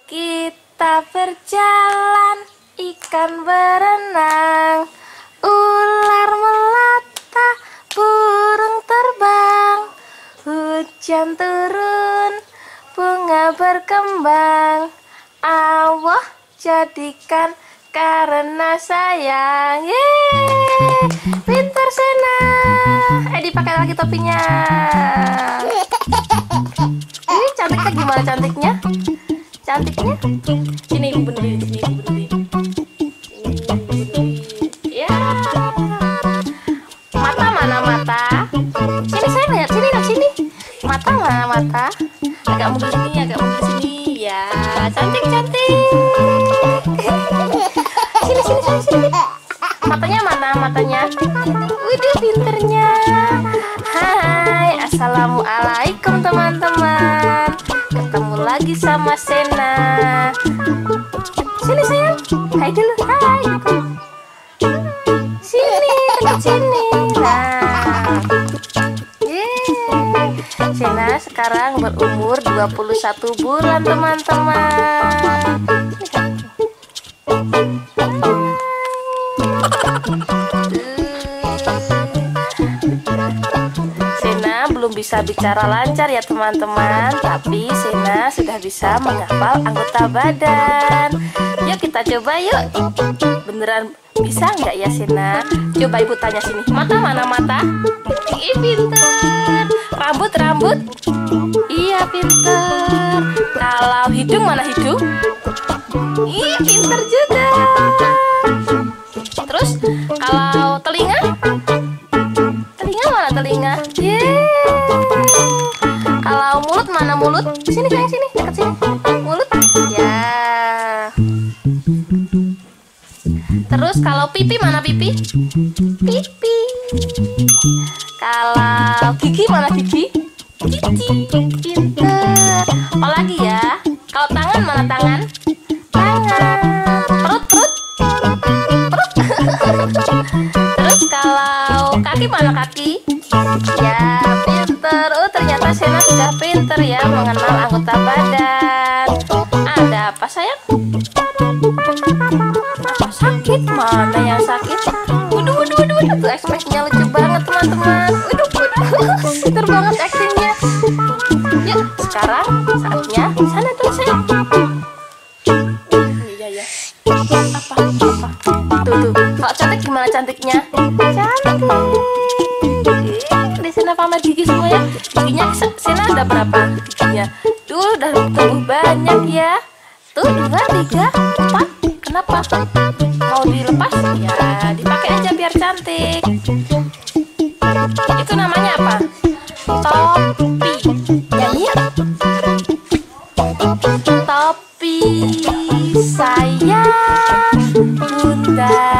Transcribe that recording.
Kita berjalan, ikan berenang, ular melata, burung terbang, hujan turun, bunga berkembang. Allah jadikan karena sayang. Yeay, pintar Sena. Dipakai lagi topinya. Ini cantiknya gimana cantiknya? Cantiknya? Sini ibu benerin, sini ibu benerin. Ya. Mata mana mata? Sini saya lihat, sini lihat sini. Mata mana mata? Agak mundur sini, agak mundur sini. Ya, cantik cantik. Sini sini sini sini. Matanya mana matanya? Udah pinternya. Hai, assalamualaikum teman-teman. Ketemu lagi sama Sena. Sini sayang. Hai dulu. Hai. Sini, dekat sini. Nah. Yeay. Sena sekarang berumur 21 bulan teman-teman. Sena belum bisa bicara lancar ya teman-teman, tapi Sena sudah bisa menghafal anggota badan. Yuk kita coba yuk. Beneran bisa nggak ya Sena? Coba ibu tanya sini. Mata mana mata? Ih pinter. Rambut rambut? Iya pinter. Kalau hidung mana hidung? Ih pinter juga. Terus kalau telinga? Telinga mana telinga? Yeay. Kalau mulut mana mulut? Sini sayang sini, dekat sini. Mulut? Ya. Terus kalau pipi mana pipi? Pipi. Kalau gigi mana gigi? Gigi. Pinter. Apalagi ya? Kalau tangan mana tangan? Tangan. Perut perut. Perut. Terus kalau kaki mana kaki? Ya pinter. Oh ternyata Sena sudah pinter ya mengenal anggota badan. Ada apa sayang? Apa sakit? Mana yang sakit? Waduh waduh waduh waduh. Tuh ekspresinya lucu banget teman-teman. Waduh waduh. Pinter banget aktingnya. Yuk sekarang saatnya sana dulu sayang. Iya ya. Apa? Tuh, kalau cantik gimana cantiknya? Cantik. Di Sena pamer gigi semua ya. Giginya Sena ada berapa giginya? Tuh udah tumbuh banyak ya. Tuh 2, 3, 4. Kenapa? Mau dilepas? Ya dipakai aja biar cantik. Itu namanya apa? Topi. Nyanyi ya? Topi sayang Bunda